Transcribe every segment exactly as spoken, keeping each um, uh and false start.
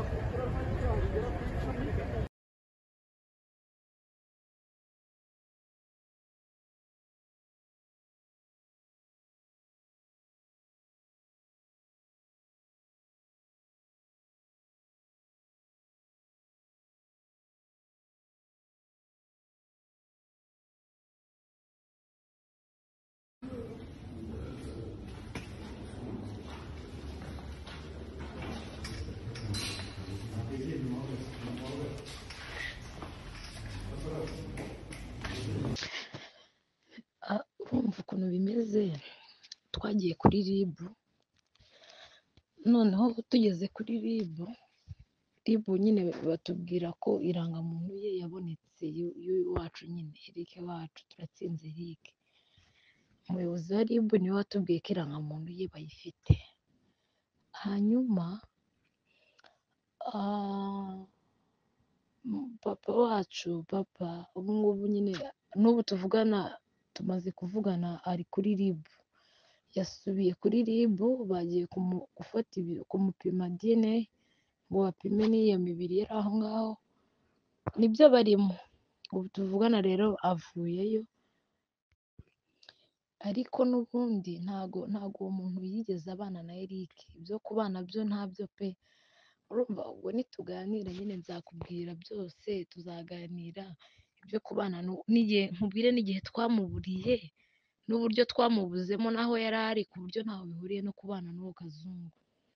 urumva ukuntu bimeze twagiye kuri ribu noneho tugeze kuri ribu ribu nyine batubwira ko irangamuntu ye yabonetse y'uwacu nyine Eric wacu turatsinze Eric umuyobozi wa ribu niwe watubwiye ko irangamuntu ye bayifite hanyuma papa wacu papa ubu ngubu nyine n'ubu tuvugana tumaze kuvugana ari kuri ribu yasubiye kuri ribu bagiye gufata kumupima D N A ngo bapime n'iyo mibiri yari aho ngaho nibyo barimo ubu tuvugana rero avuyeyo ariko n'ubundi ntago ntago uwo muntu yigeze abana na Eric ibyo kubana byo ntabyo pe urumva ubwo nituganira nyine nzakubwira byose tuzaganira ibyo kubana n'igihe nkubwire n'igihe twamuburiye n'uburyo twamubuzemo naho yari ari ku buryo ntaho bihuriye no kubana n'uwo Kazungu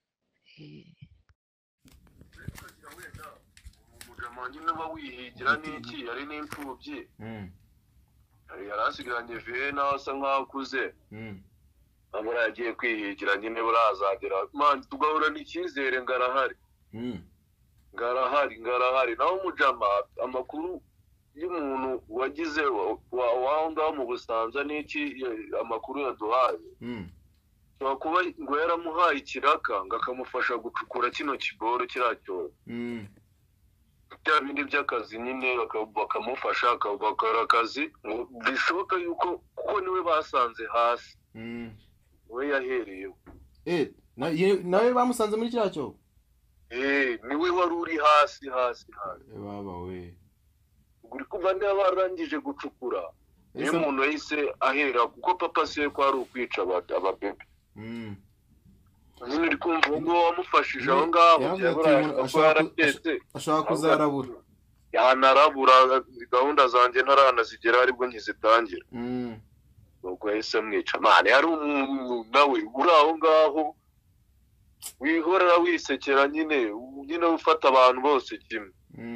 umugabo nyine uba wihigira n'iki yari n'imfubyi yari yarasigaranye viye naho asa nk'aho akuze amara yagiye kwihigira nyine burazagera man tugahura n'icyizere ngarahari ngarahari ngarahari naho umujama amakuru y'umuntu wagize waho ngaho mu Busanza n'iki amakuru yaduhaye so kuba ngo yaramuhaye ikiraka ngo akamufasha gucukura kino kiboro kiracyo bya bindi by'akazi nyine bakamufasha akabakora akazi bishoboka yuko kuko niwe basanze hasi we yahereyeho eh nawe bamusanze muri kiracyo eh niwe wari uri hasi hasi hasi baba we uri kuva niba barangije gucukura niyo umuntu yahise ahera kuko papa se ko ari ukwica ababebe nyine uri kumva ngo wamufashije aho ngaho ashaka kuzarabura yanarabura gahunda zanjye ntaranazigera aribwo nkizitangira ubwo yahise amwica mane hari umuntu nawe uri aho ngaho wihorera wisekera nyine nyine ufata abantu bose kimwe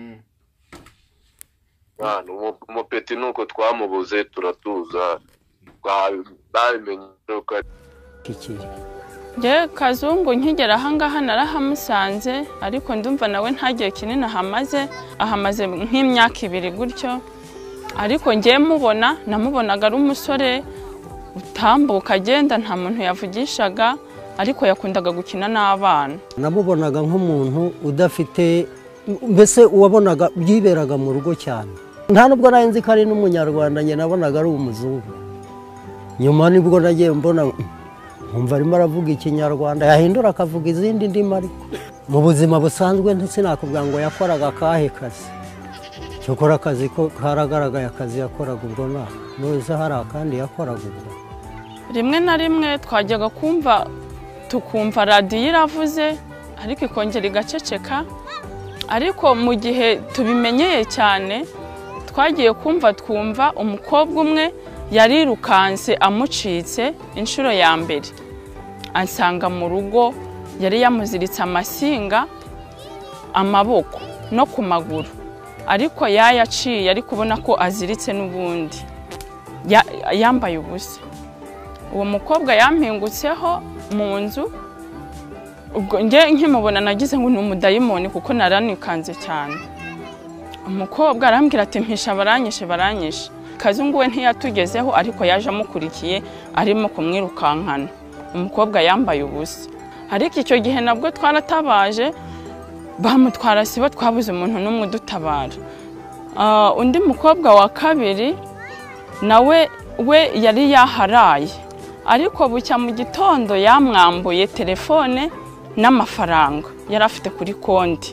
mwana umupeti nuko twamubuze turatuza babimenye ko kikiri je Kazungu nkigera ahangaha narahamusanze ariko ndumva nawe ntagiye kinini ahamaze ahamaze nk'imyaka ibiri gutyo ariko ngiye mubona namubonaga ari umusore utambuka agenda nta muntu yavugishaga ariko yakundaga gukina n'abana namubonaga nk'umuntu udafite mbese uwabonaga byiberaga mu rugo cyane nta nubwo narinzi ko ari n'umunyarwanda njye nabonaga ari umuzungu nyuma nibwo nagiye mbona nkumva arimo aravuga ikinyarwanda yahindura akavuga izindi ndimi ariko mu buzima busanzwe ndetse nakubwira ngo yakoraga akahe kazi cyokora akazi ko karagaragaye akazi yakoraga ubwo nta neza hari akandi yakoraga ubwo rimwe na rimwe twajyaga kumva tukumva radiyo iravuze ariko ikongera igaceceka ariko mu gihe tubimenyeye cyane twagiye kumva twumva umukobwa umwe yarirukanse amucitse inshuro ya mbere ansanga mu rugo yari yamuziritse amasinga amaboko no ku maguru ariko yayaciye ari kubona ko aziritse n'ubundi yambaye ubusa uwo mukobwa yampingutseho mu nzu ubwo nge nkimubona nagize ngo ni umudayimoni kuko naranikanze cyane umukobwa arambwira ati mpisha baranyishe baranyishe Kazungu we ntiyatugezeho ariko yaje amukurikiye arimo kumwirukankana umukobwa yambaye ubusa ariko icyo gihe nabwo twaratabaje bamutwara sibo twabuze umuntu n'umwe udutabara undi mukobwa wa kabiri nawe we yari yaharaye ariko bucya mu gitondo yamwambuye telefone n'amafaranga yari afite kuri konti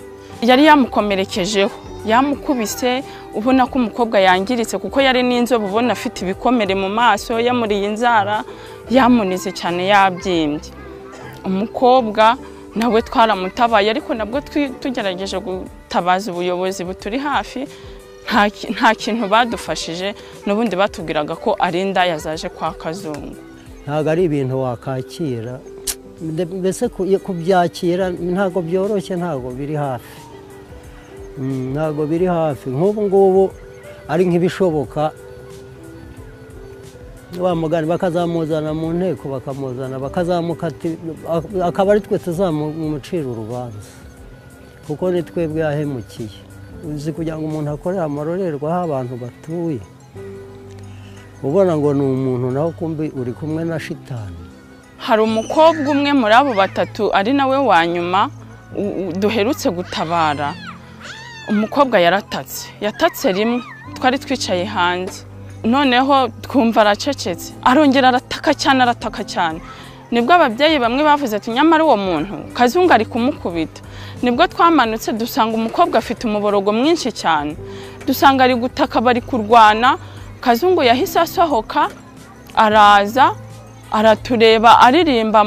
yari yamukomerekejeho yamukubise ubona ko umukobwa yangiritse kuko yari n'inzobe ubona afite ibikomere mu maso yamuriye inzara yamunize cyane yabyimbye umukobwa nawe twaramutabaye ariko nabwo tugerageje gutabaza ubuyobozi buturi hafi nta kintu badufashije n'ubundi batubwiraga ko ari indaya zaje kwa Kazungu. Ntabwo ari ibintu wakakira mbese kubyakira ntabwo byoroshye ntabwo biri hafi ntabwo biri hafi nk'ubu ngubu ari nk'ibishoboka wa mugani bakazamuzana mu nteko bakamuzana bakazamukati akaba ari twe tuzamucira urubanza kuko ni twebwe yahemukiye uzi kugira ngo umuntu akorere amarorerwa aho abantu batuye ubona ngo ni umuntu nawe kumbi uri kumwe na shitani. Hari umukobwa umwe muri abo batatu ari nawe wa nyuma duherutse gutabara umukobwa yaratatse yatatse rimwe twari twicaye hanze noneho twumva aracecetse arongera arataka cyane arataka cyane nibwo ababyeyi bamwe bavuze ati nyamara uwo muntu Kazungu ari kumukubita nibwo twamanutse dusanga umukobwa afite umuborogo mwinshi cyane dusanga ari gutaka bari kurwana Kazungu yahise asohoka araza aratureba aririmba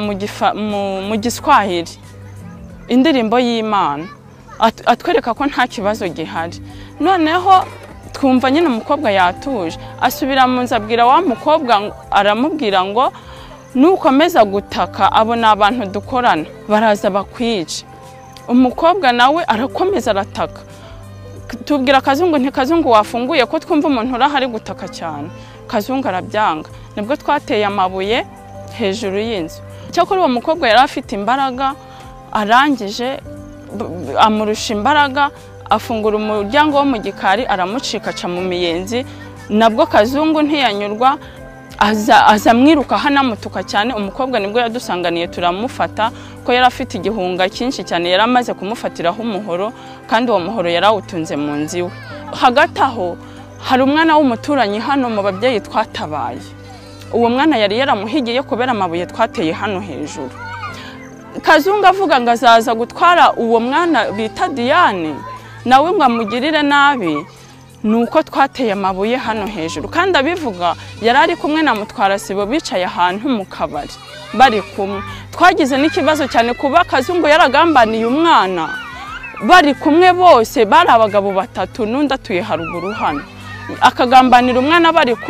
mu Giswahili indirimbo y'Imana atwereka ko nta kibazo gihari noneho twumva nyine umukobwa yatuje asubira mu nzu abwira wa mukobwa aramubwira ngo nukomeza gutaka abo ni abantu dukorana baraza bakwica umukobwa nawe arakomeza arataka tubwira Kazungu nti Kazungu wafunguye ko twumva umuntu urahari gutaka cyane Kazungu arabyanga nibwo twateye amabuye hejuru y'inzu cyakora uwo mukobwa yari afite imbaraga arangije amurusha imbaraga afungura umuryango wo mu gikari aramucika aca mu miyenzi nabwo Kazungu ntiyanyurwa aza aza mwiruka hanamutuka cyane umukobwa nibwo yadusanganiye turamufata ko yari afite igihunga cyinshi cyane yari amaze kumufatiraho umuhoro kandi uwo muhoro yarawutunze mu nzu iwe hagati aho hari umwana w'umuturanyi hano mu babyeyi twatabaye uwo mwana yari yaramuhigiye kubera amabuye twateye hano hejuru Kazungu avuga ngo azaza gutwara uwo mwana bita Diane nawe ngo amugirire nabi nuko twateye amabuye hano hejuru kandi abivuga yari ari kumwe na mutwara sibo bicaye ahantu mu kabari bari kumwe twagize n'ikibazo cyane kuba Kazungu yaragambaniye umwana bari kumwe bose bari abagabo batatu n'undi atuye haruguru hano akagambanira umwana bari